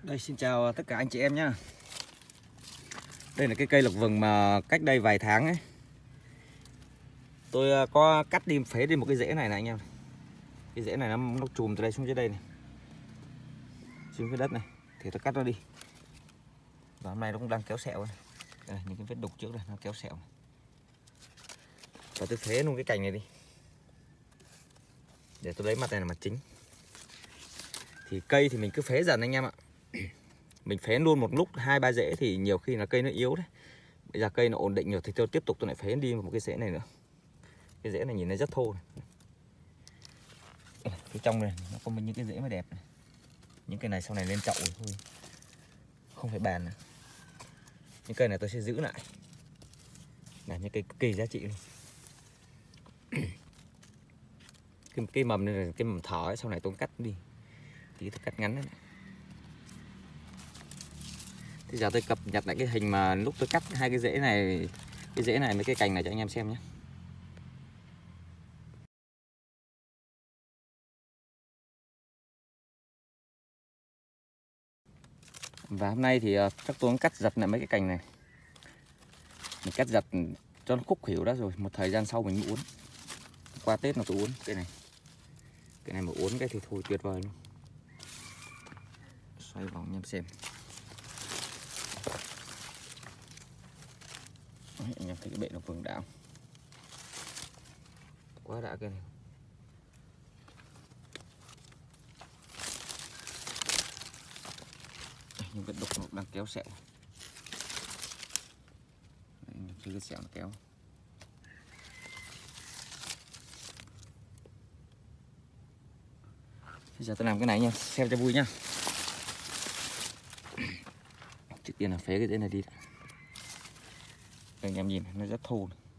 Đây, xin chào tất cả anh chị em nhé. Đây là cái cây lộc vừng mà cách đây vài tháng ấy tôi có cắt đi, phế đi một cái rễ này anh em. Cái rễ này nó chùm từ đây xuống dưới đây này, xuống cái đất này, thì tôi cắt nó đi. Và hôm nay nó cũng đang kéo sẹo này. Đây, những cái vết đục trước đây nó kéo sẹo này. Và tôi phế luôn cái cành này đi để tôi lấy mặt này là mặt chính. Thì cây thì mình cứ phế dần anh em ạ. Mình phế luôn một lúc 2-3 rễ thì nhiều khi là cây nó yếu đấy. Bây giờ cây nó ổn định rồi thì tôi tiếp tục tôi lại phế đi một cái rễ này nữa. Cái rễ này nhìn nó rất thô này. Phía trong này nó có những cái rễ mà đẹp này. Những cây này sau này lên chậu rồi thôi, không phải bàn nữa. Những cây này tôi sẽ giữ lại là những cây cực kỳ giá trị luôn. Cái mầm này là cái mầm thỏ ấy, sau này tôi cắt đi thì tôi cắt ngắn đấy. Thì giờ tôi cập nhật lại cái hình mà lúc tôi cắt hai cái rễ này, cái rễ này với cái cành này cho anh em xem nhé. Và hôm nay thì chắc tôi cũng cắt giật lại mấy cái cành này. Mình cắt giật cho nó khúc khỉu đã rồi, một thời gian sau mình mới uốn. Qua Tết là tôi uốn cái này. Cái này mà uốn cái thì thôi tuyệt vời luôn. Xoay vòng anh em xem. Đấy, anh em thấy cái bệ nó vừng đạo. Quá đã cái này. Nhưng cái đục nó đang kéo sẹo. Đấy, cái sẹo nó kéo. Bây giờ tôi làm cái này nha, xem cho vui nhá. Trước tiên là phế cái rễ này đi. Anh em nhìn nó rất thô này.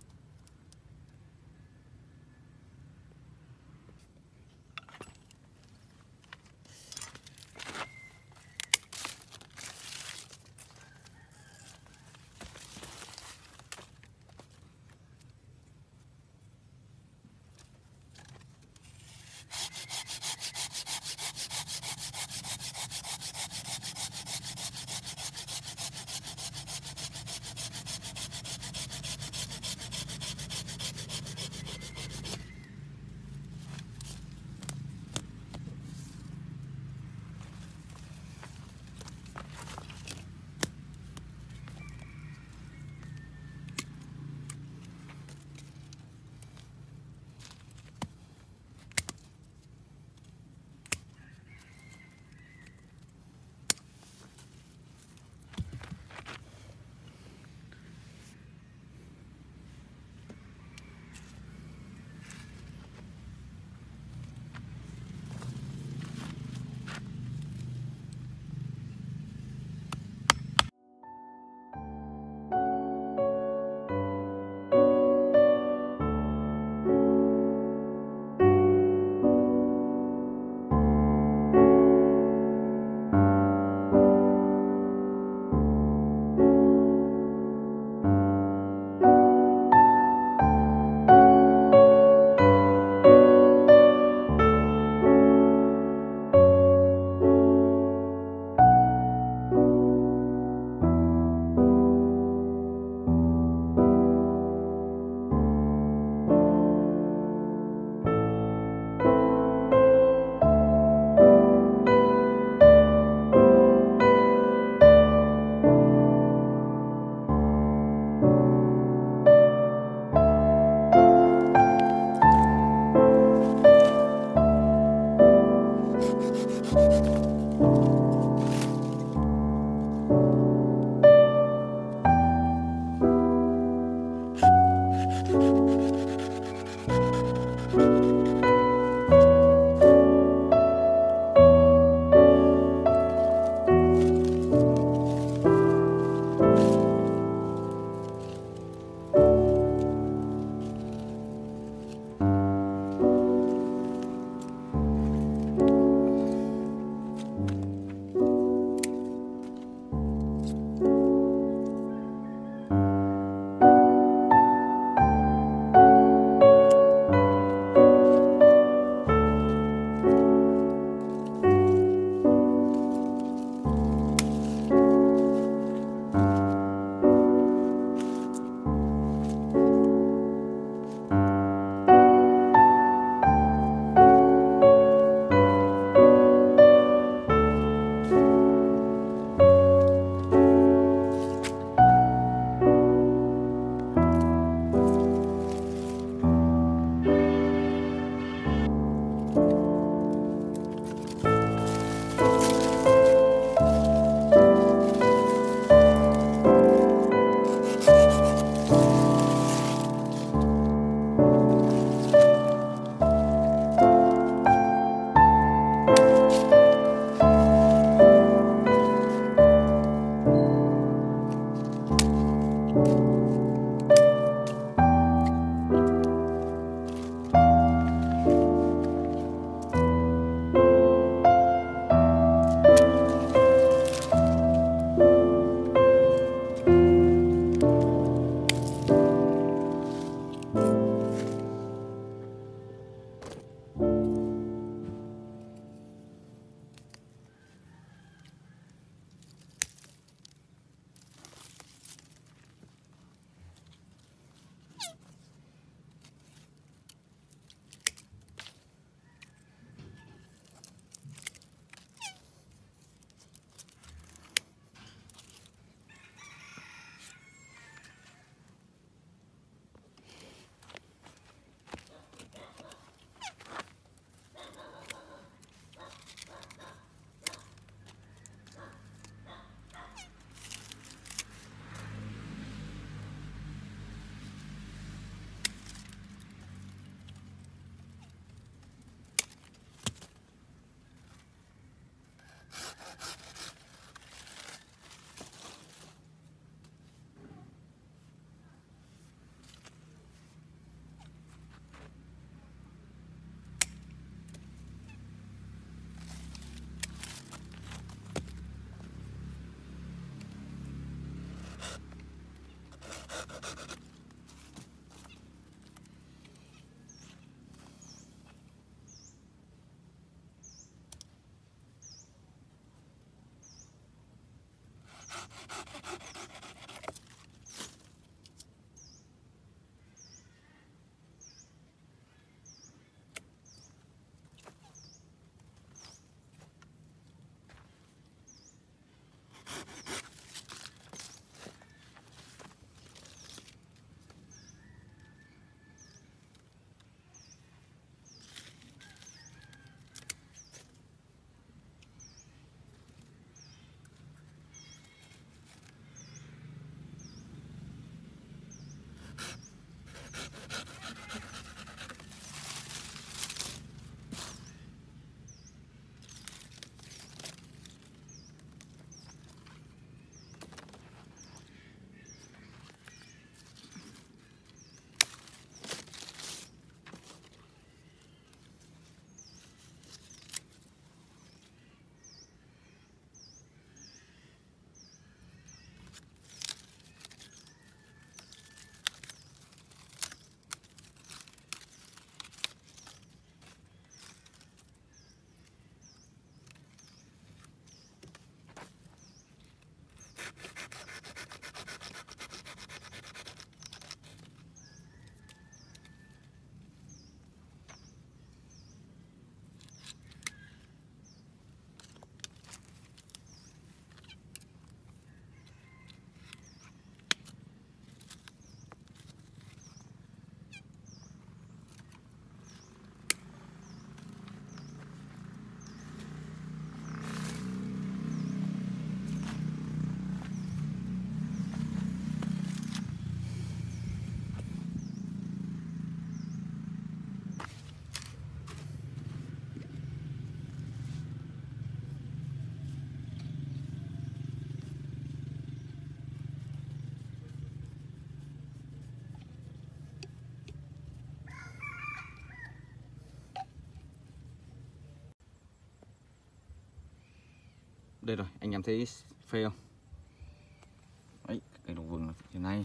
Đây rồi, anh em thấy phê không? Đấy, cây đậu vừng thế này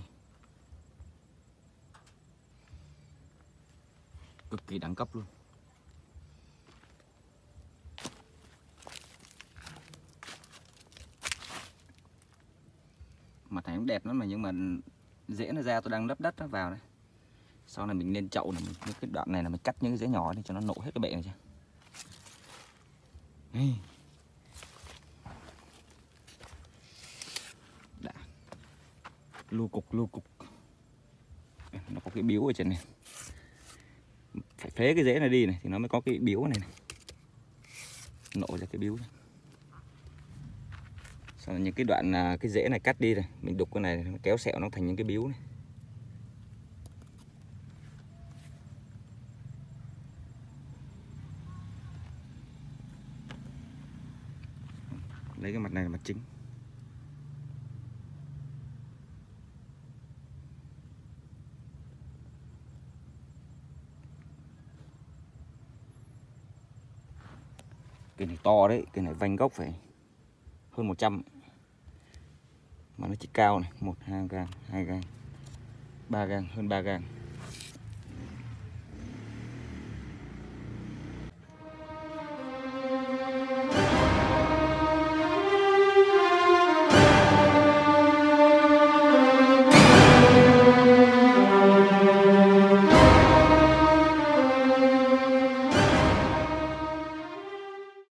cực kỳ đẳng cấp luôn. Mặt này cũng đẹp lắm mà, nhưng mà rễ nó ra tôi đang lấp đất nó vào đây. Sau này mình lên chậu này, những cái đoạn này là mình cắt những cái rễ nhỏ đi cho nó nổ hết cái bệ này chứ. Đã. Lu cục. Nó có cái biếu ở trên này. Phải phế cái rễ này đi này thì nó mới có cái biếu này, nổ ra cái biếu này. Sau những cái đoạn cái rễ này cắt đi này, mình đục cái này nó kéo sẹo nó thành những cái biếu này. Lấy cái mặt này là mặt chính. Cái này to đấy, cái này vanh gốc phải hơn 100. Mà nó chỉ cao này, 1, 2 gang, 2 gang, 3 gang, hơn 3 gang.